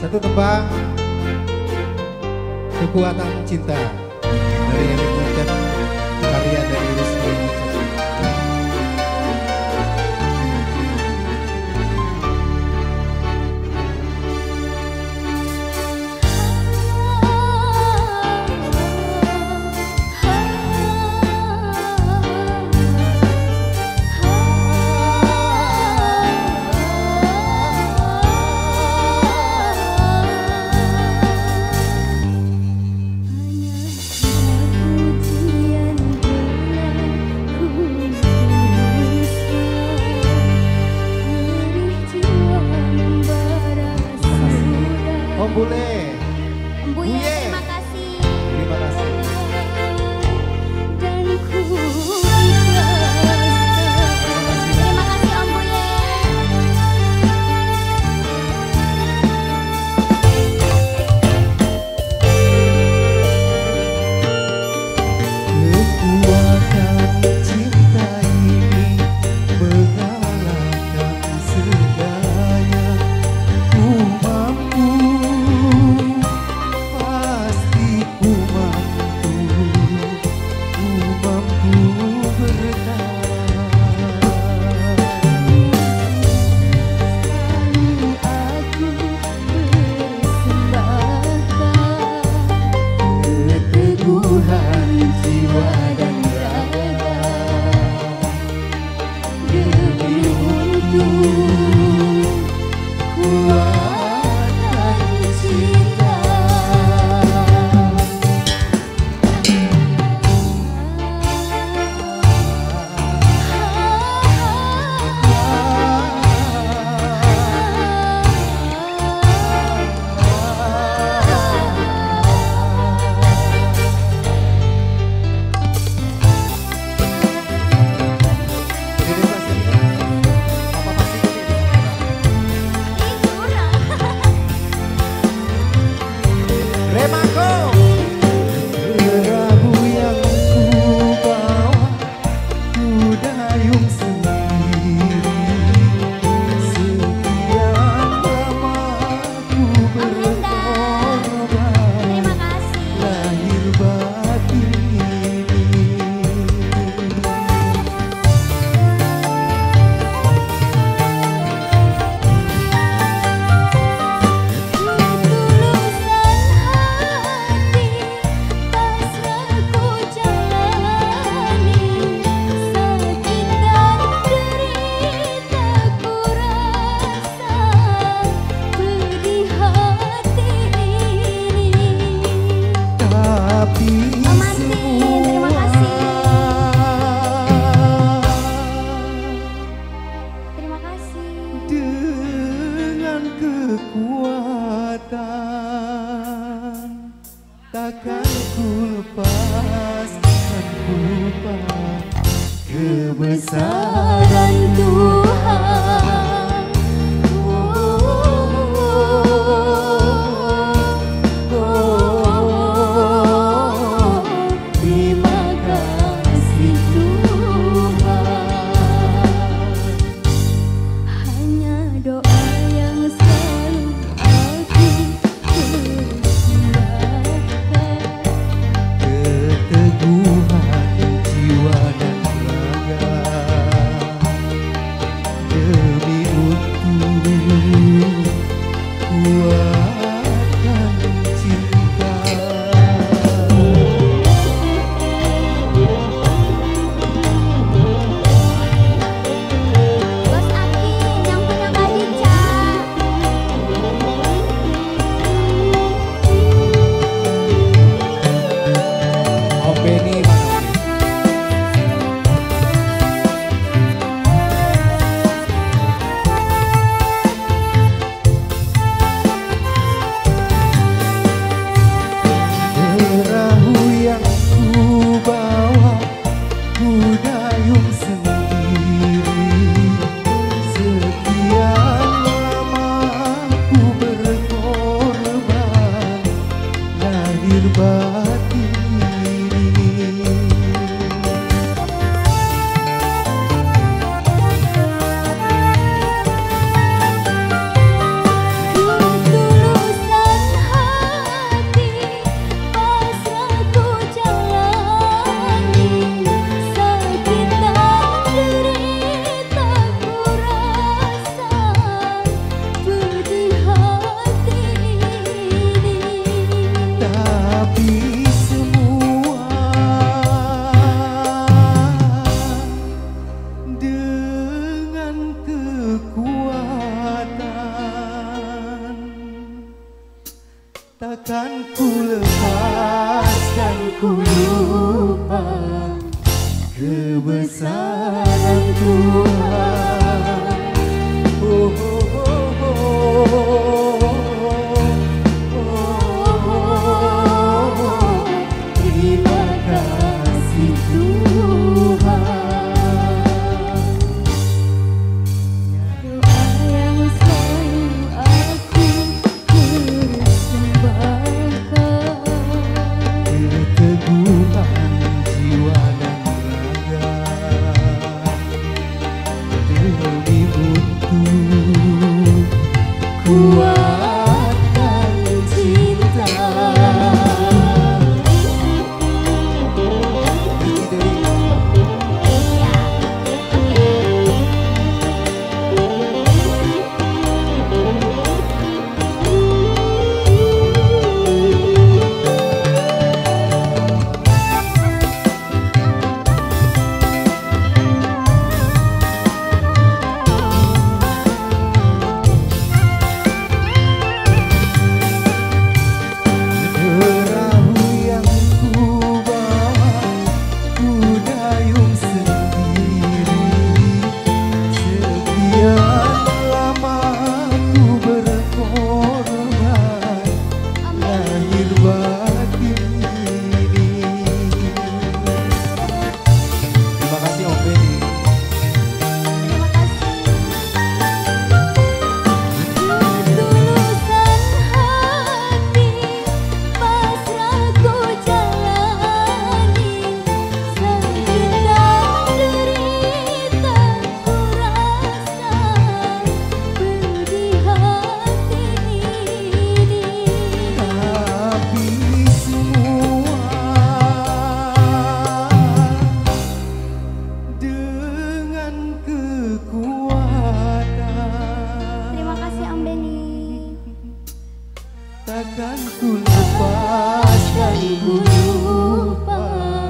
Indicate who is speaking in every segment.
Speaker 1: Satu tembang Kekuatan Cinta dari Erik Muncan, karya dari Rusli Muncan. Bule.
Speaker 2: Buye, terima kasih.
Speaker 1: Terima kasih.
Speaker 2: Dan ku ikhlaskan. Terima kasih Om Buye.
Speaker 1: Kekuatan cinta ini mengalahkan segalanya. Ku mampu, pasti ku mampu bertahan.
Speaker 2: Selalu aku persembahkan
Speaker 1: Keteguhan jiwa dan
Speaker 2: raga demi untuk kuatan cinta.
Speaker 1: Perahu yang ku bawa, ku dayung sendiri. Sekian lama ku berkorban,
Speaker 2: Terima kasih.
Speaker 1: lahir batin ini.
Speaker 2: Ketulusan hati pasrah ku jalani, sakit dan derita ku rasa pedih hati ini.
Speaker 1: Tapi
Speaker 2: Om Martin, terima kasih. Terima kasih.
Speaker 1: dengan kekuatan takkan ku lepaskan, ku lupa kebesaran
Speaker 2: Tuhan.
Speaker 1: Terima kasih Tuhan.
Speaker 2: Hanya doa yang selalu
Speaker 1: takkan ku lepaskan ku lupa kebesaran Tuhan. Oh, oh, oh, oh, oh. Terima kasih Tuhan.
Speaker 2: Doa yang selalu aku persembahkan,
Speaker 1: Keteguhan jiwa dan raga demi untuk kuatkan cinta. Perahu yang ku bawa ku dayung sendiri. Sekian lama ku berkorban lahir batin ini. Terima kasih Om Benny.
Speaker 2: terima kasih. Ketulusan hati pasrah ku jalani, sakit dan derita ku rasa pedih hati ini.
Speaker 1: Tapi semua dengan kekuatan.
Speaker 2: Terima kasih Om Benny.
Speaker 1: Takkan ku lepaskan ku lupa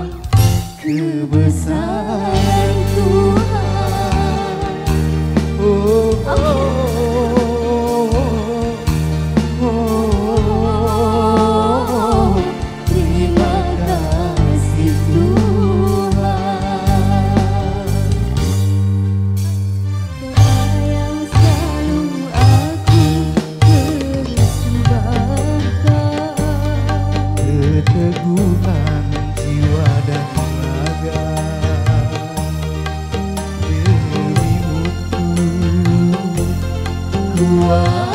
Speaker 1: kebesaran Tuhan. Oh, oh, oh, oh. Terima kasih Tuhan.
Speaker 2: Doa yang selalu aku persembahkan,
Speaker 1: Keteguhan jiwa dan raga demi untuk kuat